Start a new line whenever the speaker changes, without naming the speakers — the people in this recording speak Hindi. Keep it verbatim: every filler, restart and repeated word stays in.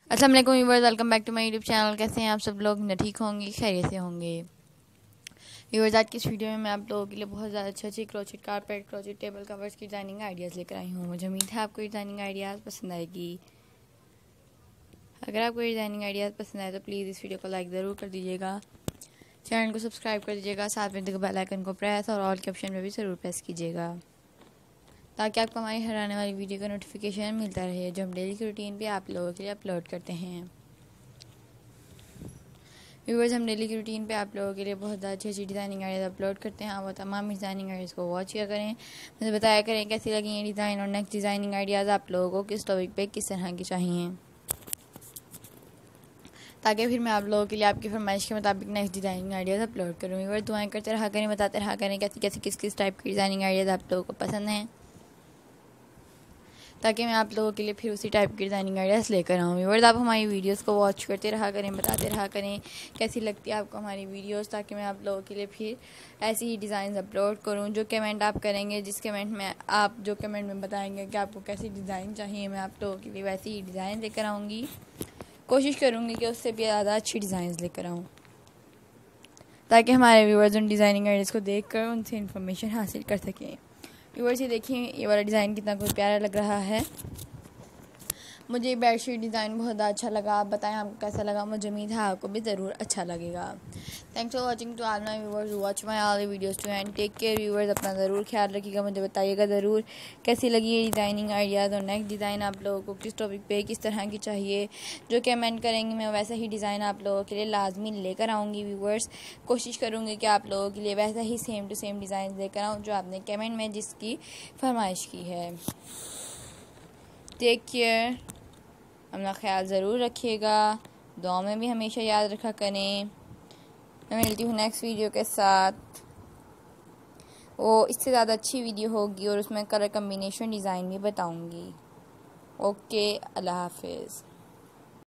अस्सलाम वालेकुम viewers, welcome back to my YouTube channel. कैसे हैं आप सब लोग? न ठीक होंगे, खैरियत से होंगे। व्यूअर्स, आज की इस वीडियो में मैं आप लोगों के लिए बहुत ज़्यादा अच्छी अच्छी crochet carpet, crochet table covers की डिज़ाइनिंग आइडियाज़ लेकर आई हूँ। मुझे उम्मीद है आपको डिज़ाइनिंग आइडियाज़ पसंद आएगी। अगर आपको डिज़ाइनिंग आइडियाज़ पसंद आए तो प्लीज़ इस वीडियो को लाइक ज़रूर कर दीजिएगा, चैनल को सब्सक्राइब कर दीजिएगा, साथ में बेल आइकन को प्रेस और ऑल के ऑप्शन में भी ज़रूर प्रेस कीजिएगा ताकि आपको हमारी हर आने वाली वीडियो का नोटिफिकेशन मिलता रहे जो हम डेली की रूटीन पे आप लोगों के लिए अपलोड करते हैं। व्यूअर्स, हम डेली की रूटीन पे आप लोगों के लिए बहुत अच्छी अच्छी डिज़ाइनिंग आइडियाज़ अपलोड करते हैं। वो तमाम डिज़ाइनिंग आइडियाज़ को वॉच किया करें, मुझे बताया करें कैसी लगी ये डिज़ाइन और नेक्स्ट डिज़ाइनिंग आइडियाज़ आप लोगों को किस टॉपिक पे किस तरह की चाहिए, ताकि फिर मैं आप लोगों के लिए आपकी फरमाइश के मुताबिक नेक्स्ट डिज़ाइनिंग आइडियाज़ अपलोड करूँ। व्यूअर्स, दुआएं करते रहा करें, बताते रहा करें कैसी कैसी किस किस टाइप की डिज़ाइनिंग आइडियाज़ आप लोगों को पसंद हैं, ताकि मैं आप लोगों के लिए फिर उसी टाइप की डिज़ाइनिंग आइडियाज़ लेकर आऊँ। व्यूअर्स, आप हमारी वीडियोस को वॉच करते रहा करें, बताते रहा करें कैसी लगती है आपको हमारी वीडियोस, ताकि मैं आप लोगों के लिए फिर ऐसी ही डिज़ाइन अपलोड करूँ। जो कमेंट आप करेंगे, जिस कमेंट में आप जो कमेंट में बताएंगे कि आपको कैसी डिज़ाइन चाहिए, मैं आप लोगों के लिए वैसी ही डिज़ाइन लेकर आऊँगी। कोशिश करूँगी कि उससे भी ज़्यादा अच्छी डिज़ाइन लेकर आऊँ, ताकि हमारे व्यूअर्स उन डिज़ाइनिंग आइडियाज़ को देख कर उनसे इन्फॉर्मेशन हासिल कर सकें। व्यूअर्स, ये देखिए ये वाला डिज़ाइन कितना कुछ प्यारा लग रहा है। मुझे बेडशीट डिज़ाइन बहुत अच्छा लगा। आप बताएं आपको कैसा लगा? मुझे उम्मीद है आपको भी ज़रूर अच्छा लगेगा। Thanks for watching to all my viewers, watch my all videos to end take care. Viewers, अपना ज़रूर ख्याल रखिएगा। मुझे बताइएगा ज़रूर कैसी लगी ये डिज़ाइनिंग आइडियाज़ और नेक्स्ट डिज़ाइन आप लोगों को किस टॉपिक पे किस तरह की चाहिए। जो कमेंट करेंगे मैं वैसा ही डिज़ाइन आप लोगों के लिए लाजमी लेकर आऊँगी। व्यूअर्स, कोशिश करूँगी कि आप लोगों के लिए वैसा ही सेम टू सेम डिज़ाइन लेकर आऊँ जो आपने कमेंट में जिसकी फरमाइश की है। टेक केयर, अपना ख्याल ज़रूर रखिएगा, दुआ में भी हमेशा याद रखा करें। मैं मिलती हूँ नेक्स्ट वीडियो के साथ। वो इससे ज़्यादा अच्छी वीडियो होगी और उसमें कलर कम्बिनेशन डिज़ाइन भी बताऊँगी। ओके, अल्लाह हाफिज़।